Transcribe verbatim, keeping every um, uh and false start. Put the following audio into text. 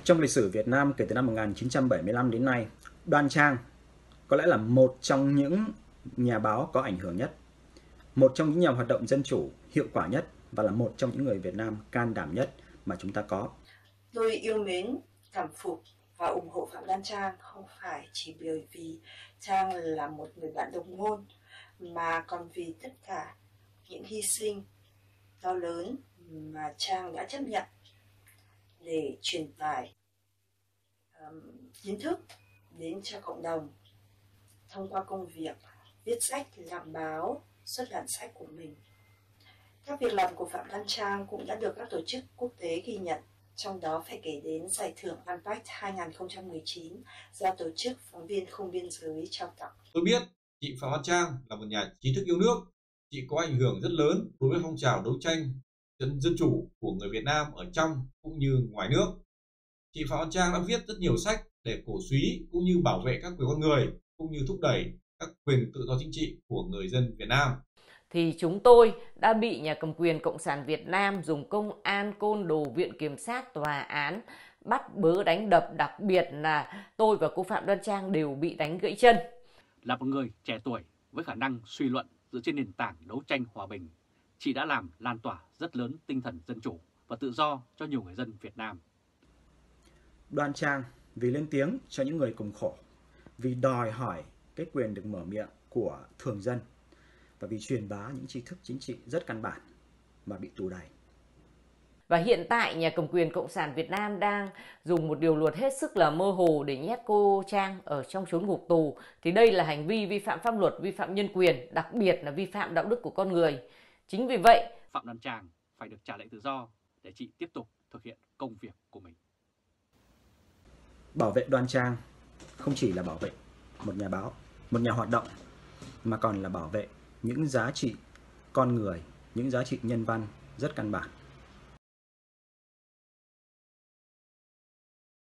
Trong lịch sử Việt Nam kể từ năm một nghìn chín trăm bảy mươi lăm đến nay, Đoan Trang có lẽ là một trong những nhà báo có ảnh hưởng nhất, một trong những nhà hoạt động dân chủ hiệu quả nhất và là một trong những người Việt Nam can đảm nhất mà chúng ta có. Tôi yêu mến, cảm phục và ủng hộ Phạm Đoan Trang không phải chỉ bởi vì Trang là một người bạn đồng môn, mà còn vì tất cả những hy sinh to lớn mà Trang đã chấp nhận để truyền tải um, kiến thức đến cho cộng đồng thông qua công việc viết sách, làm báo, xuất bản sách của mình. Các việc làm của Phạm Đoan Trang cũng đã được các tổ chức quốc tế ghi nhận, trong đó phải kể đến Giải thưởng Impact hai không một chín do Tổ chức Phóng viên Không biên giới trao tặng. Tôi biết chị Phạm Đoan Trang là một nhà trí thức yêu nước. Chị có ảnh hưởng rất lớn đối với phong trào đấu tranh dân dân chủ của người Việt Nam ở trong cũng như ngoài nước. Chị Phạm Đoan Trang đã viết rất nhiều sách để cổ súy cũng như bảo vệ các quyền con người, cũng như thúc đẩy các quyền tự do chính trị của người dân Việt Nam. Thì chúng tôi đã bị nhà cầm quyền Cộng sản Việt Nam dùng công an, côn đồ, viện kiểm sát, tòa án bắt bớ đánh đập, đặc biệt là tôi và cô Phạm Đoan Trang đều bị đánh gãy chân. Là một người trẻ tuổi với khả năng suy luận dựa trên nền tảng đấu tranh hòa bình, chị đã làm lan tỏa rất lớn tinh thần dân chủ và tự do cho nhiều người dân Việt Nam. Đoan Trang vì lên tiếng cho những người cùng khổ, vì đòi hỏi cái quyền được mở miệng của thường dân và vì truyền bá những tri thức chính trị rất căn bản mà bị tù đày. Và hiện tại nhà cầm quyền Cộng sản Việt Nam đang dùng một điều luật hết sức là mơ hồ để nhét cô Trang ở trong chốn ngục tù. Thì đây là hành vi vi phạm pháp luật, vi phạm nhân quyền, đặc biệt là vi phạm đạo đức của con người. Chính vì vậy, Phạm Đoan Trang phải được trả lại tự do để chị tiếp tục thực hiện công việc của mình. Bảo vệ Đoan Trang không chỉ là bảo vệ một nhà báo, một nhà hoạt động, mà còn là bảo vệ những giá trị con người, những giá trị nhân văn rất căn bản.